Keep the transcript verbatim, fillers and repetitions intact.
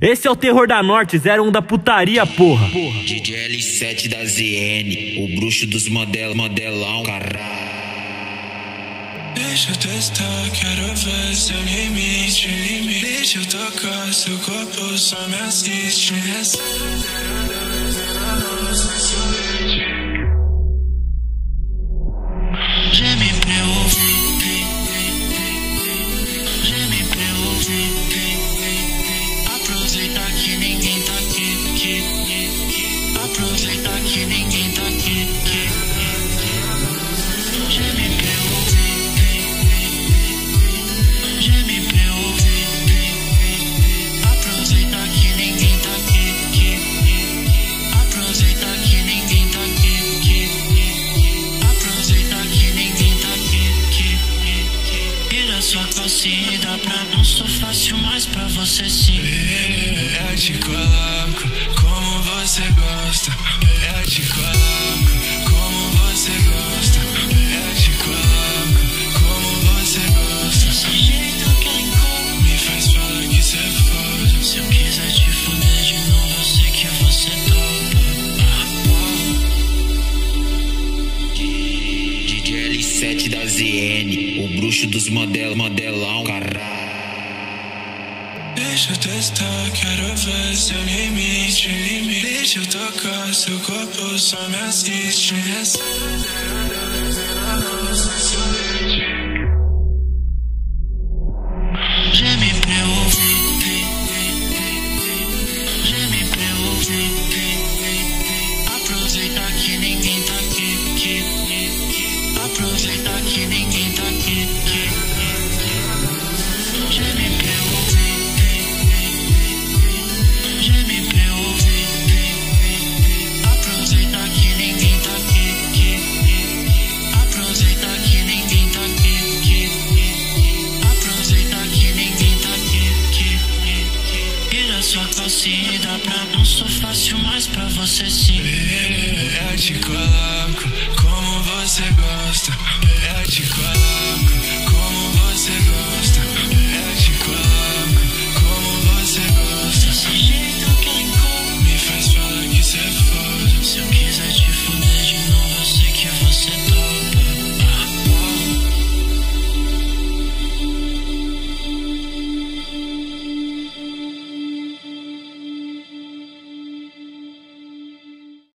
Esse é o terror da Norte, zero um da putaria, porra. D J L sete da Z N, o bruxo dos model, modelão, caralho. Deixa eu testar, quero ver seu limite, limite. Deixa eu tocar, seu corpo só me assiste. Geme pra eu ouvir, geme pra eu ouvir. Aproveita que ninguém tá aqui, aqui. Aproveita que ninguém tá aqui, aqui. Geme pra eu ouvir, geme pra eu ouvir. Aproveita que ninguém tá aqui, aqui. Aproveita que ninguém tá aqui, aqui. Aproveita que ninguém tá aqui, aqui. Tira sua calcinha e dá pra não sou fácil, mas pra você sim. Eu te coloco como você gosta. Eu te coloco como você gosta. Eu te coloco como você gosta. Desse jeito que eu encontro me faz falar que cê é foda. Se eu quiser te fuder de novo, eu sei que você topa. D J L sete da Z N, o bruxo dos model, modelão, caralho. Deixa eu testar, quero ver seu limite, limite. Deixa eu tocar, seu corpo só me assiste.